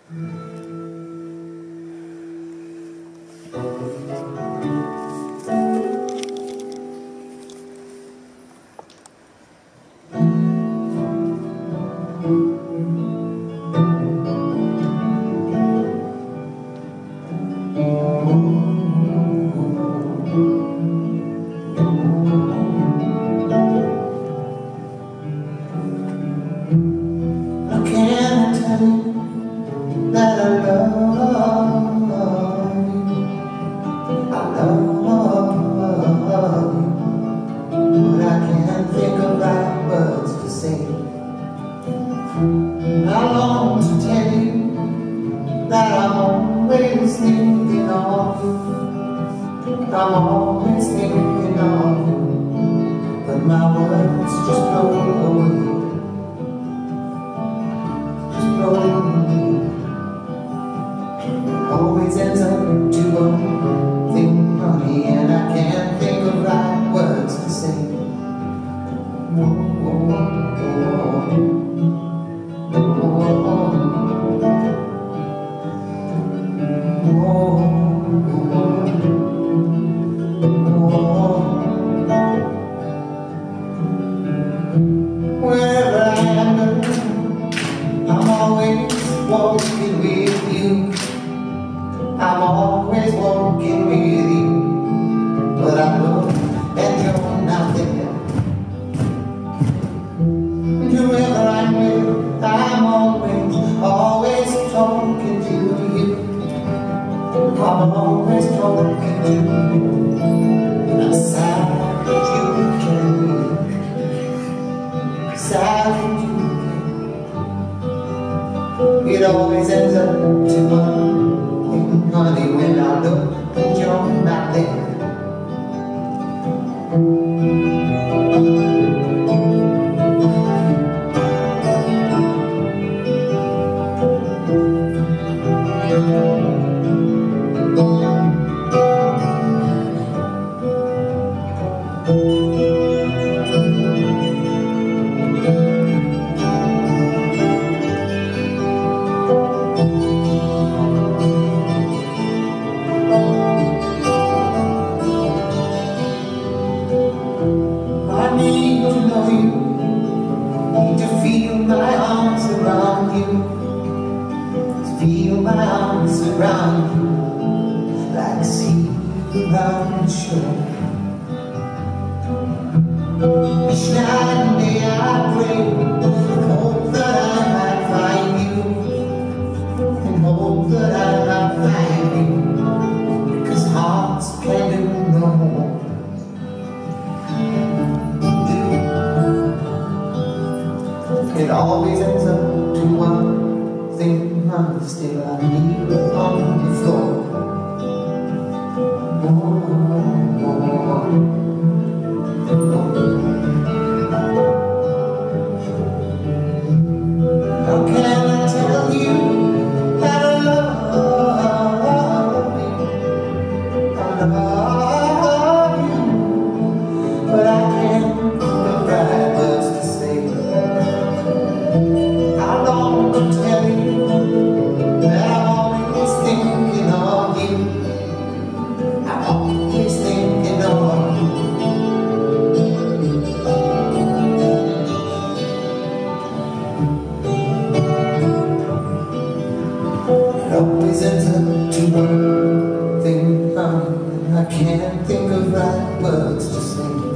That I love you, but I can't think of right words to say. I long to tell you that I'm always thinking of you. I'm always thinking of you, but my words just blow away. Just blow away. Always ends up to one thing, honey, and I can't think of right words to say. Wherever I go, I'm always walking with you. I'm always walking with you, but I know that you're not there. And whoever I'm with, I'm always talking to you. I'm always talking to you, and I'm sad that you can't. Sad that you can't. It always ends up to one, honey, when I look and you're not there. I need to know you, need to feel my arms around you, feel my arms around you, like sea around the shore. Each night and day I pray, and hope that I might find you, and hope that I might find you, because hearts can do no more. It always ends up to one thing, but still I leave it on the floor. How can I tell you that I love you? I love you, but I can't think of right words to say. I long to tell you that I'm always thinking of you. I'm always thinking of you. It always ends up to one thing, I can't think of right words to say.